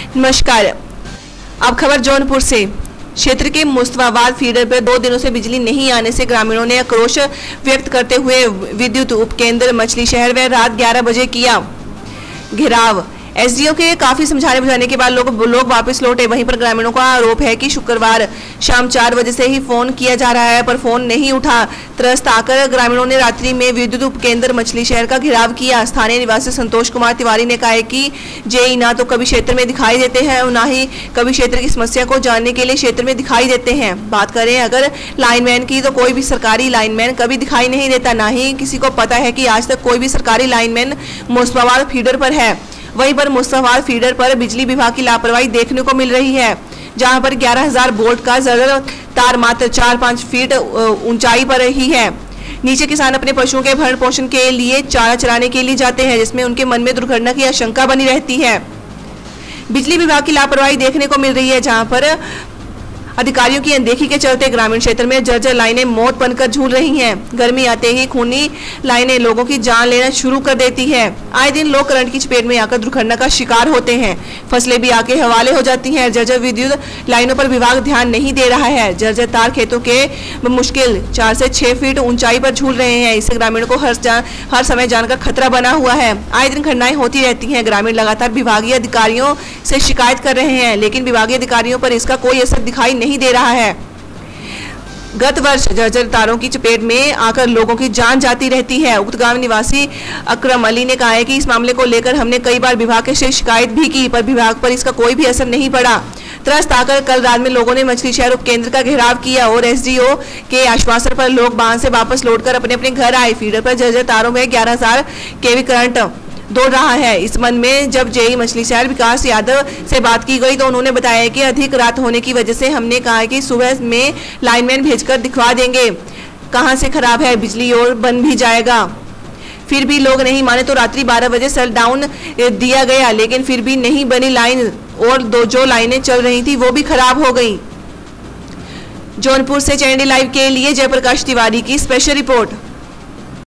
नमस्कार। अब खबर जौनपुर से। क्षेत्र के मुस्तफाबाद फीडर पर 2 दिनों से बिजली नहीं आने से ग्रामीणों ने आक्रोश व्यक्त करते हुए विद्युत उपकेंद्र मछली शहर में रात 11 बजे किया घेराव। एसडीओ के काफी समझाने बुझाने के बाद लोग वापस लौटे। वहीं पर ग्रामीणों का आरोप है कि शुक्रवार शाम 4 बजे से ही फोन किया जा रहा है पर फोन नहीं उठा। त्रस्त आकर ग्रामीणों ने रात्रि में विद्युत उपकेंद्र मछली शहर का घेराव किया। स्थानीय निवासी संतोष कुमार तिवारी ने कहा है कि जेई ना तो कभी क्षेत्र में दिखाई देते हैं और ना ही कभी क्षेत्र की समस्या को जानने के लिए क्षेत्र में दिखाई देते हैं। बात करें अगर लाइनमैन की, तो कोई भी सरकारी लाइनमैन कभी दिखाई नहीं देता, ना ही किसी को पता है कि आज तक कोई भी सरकारी लाइनमैन मुस्तफाबाद फीडर पर है। वहीं पर मुस्तफाबाद फीडर पर बिजली विभाग की लापरवाही देखने को मिल रही है, जहां पर 11,000 वोल्ट का जर्जर तार मात्र 4-5 फीट ऊंचाई पर ही है। नीचे किसान अपने पशुओं के भरण पोषण के लिए चारा चराने के लिए जाते हैं, जिसमें उनके मन में दुर्घटना की आशंका बनी रहती है। बिजली विभाग की लापरवाही देखने को मिल रही है, जहां पर अधिकारियों की अनदेखी के चलते ग्रामीण क्षेत्र में जर्जर लाइनें मौत बनकर झूल रही हैं। गर्मी आते ही खूनी लाइनें लोगों की जान लेना शुरू कर देती है। आए दिन लोग करंट की चपेट में आकर दुर्घटना का शिकार होते हैं। फसलें भी आके हवाले हो जाती हैं। जर्जर विद्युत लाइनों पर विभाग ध्यान नहीं दे रहा है। जर्जर तार खेतों के मुश्किल 4 से 6 फीट ऊंचाई पर झूल रहे हैं। इससे ग्रामीणों को हर समय जान का खतरा बना हुआ है। आए दिन घटनाएं होती रहती हैं। ग्रामीण लगातार विभागीय अधिकारियों से शिकायत कर रहे हैं, लेकिन विभागीय अधिकारियों पर इसका कोई असर दिखाई नहीं दे रहा है। गत वर्ष जर्जर तारों की चपेट में आकर लोगों की जान जाती रहती है। उक्त गांव निवासी अकरम अली ने कहा है कि इस मामले को लेकर हमने कई बार विभाग से शिकायत भी की, पर विभाग पर इसका कोई भी असर नहीं पड़ा। त्रस्त आकर कल रात में लोगों ने मछली शहर उपकेंद्र का घेराव किया और एसडीओ के आश्वासन पर लोग बांध से वापस लौटकर अपने अपने घर आए। फीडर पर जर्जर तारों में 11,000 केवी करंट दौड़ रहा है। इस संबंध में जब जेई मछली शहर विकास यादव से बात की गई तो उन्होंने बताया कि अधिक रात होने की वजह से हमने कहा कि सुबह में लाइनमैन भेजकर दिखवा देंगे कहां से खराब है बिजली और बन भी जाएगा। फिर भी लोग नहीं माने तो रात्रि 12 बजे शट डाउन दिया गया, लेकिन फिर भी नहीं बनी लाइन और जो लाइनें चल रही थी वो भी खराब हो गई। जौनपुर से चैनल लाइव के लिए जयप्रकाश तिवारी की स्पेशल रिपोर्ट।